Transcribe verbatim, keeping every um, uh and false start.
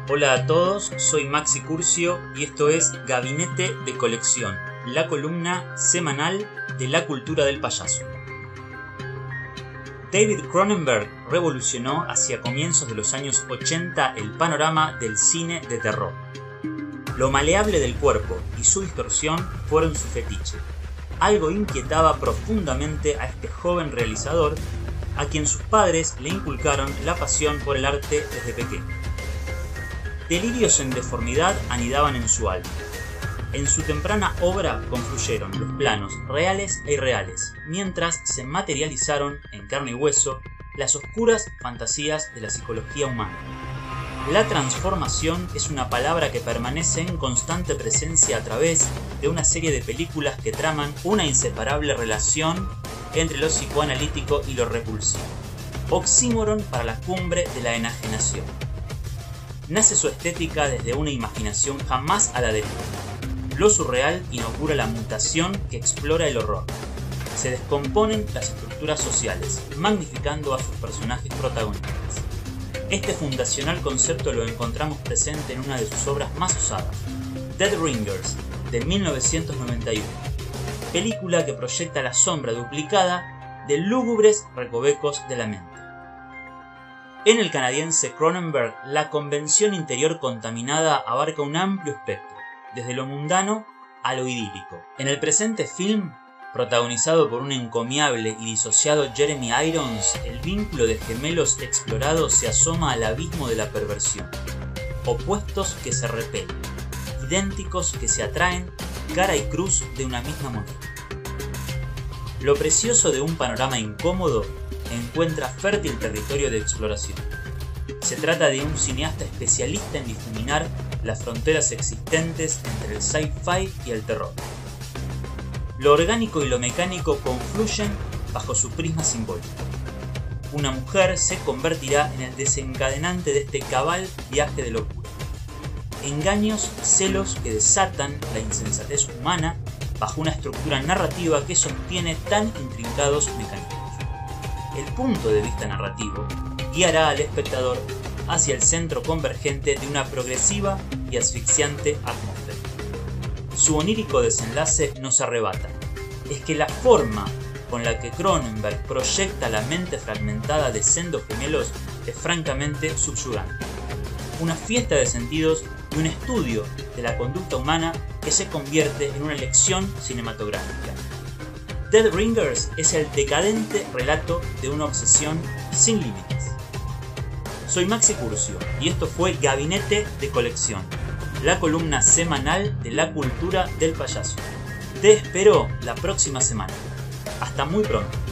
Hola a todos, soy Maxi Curcio y esto es Gabinete de Colección, la columna semanal de la cultura del payaso. David Cronenberg revolucionó hacia comienzos de los años ochenta el panorama del cine de terror. Lo maleable del cuerpo y su distorsión fueron su fetiche. Algo inquietaba profundamente a este joven realizador, a quien sus padres le inculcaron la pasión por el arte desde pequeño. Delirios en deformidad anidaban en su alma. En su temprana obra confluyeron los planos reales e irreales, mientras se materializaron en carne y hueso las oscuras fantasías de la psicología humana. La transformación es una palabra que permanece en constante presencia a través de una serie de películas que traman una inseparable relación entre lo psicoanalítico y lo repulsivo. Oxímoron para la cumbre de la enajenación. Nace su estética desde una imaginación jamás a la deriva. Lo surreal inaugura la mutación que explora el horror. Se descomponen las estructuras sociales, magnificando a sus personajes protagonistas. Este fundacional concepto lo encontramos presente en una de sus obras más osadas, Dead Ringers, de mil novecientos noventa y uno, película que proyecta la sombra duplicada de lúgubres recovecos de la mente. En el canadiense Cronenberg, la convención interior contaminada abarca un amplio espectro, desde lo mundano a lo idílico. En el presente film, protagonizado por un encomiable y disociado Jeremy Irons, el vínculo de gemelos explorados se asoma al abismo de la perversión. Opuestos que se repelen, idénticos que se atraen, cara y cruz de una misma moneda. Lo precioso de un panorama incómodo encuentra fértil territorio de exploración. Se trata de un cineasta especialista en difuminar las fronteras existentes entre el sci-fi y el terror. Lo orgánico y lo mecánico confluyen bajo su prisma simbólico. Una mujer se convertirá en el desencadenante de este cabal viaje de locura. Engaños y celos que desatan la insensatez humana bajo una estructura narrativa que sostiene tan intrincados mecanismos. El punto de vista narrativo guiará al espectador hacia el centro convergente de una progresiva y asfixiante atmósfera. Su onírico desenlace nos arrebata. Es que la forma con la que Cronenberg proyecta la mente fragmentada de sendos gemelos es francamente subyugante. Una fiesta de sentidos y un estudio de la conducta humana que se convierte en una lección cinematográfica. Dead Ringers es el decadente relato de una obsesión sin límites. Soy Maxi Curcio y esto fue Gabinete de Colección, la columna semanal de la cultura del payaso. Te espero la próxima semana. Hasta muy pronto.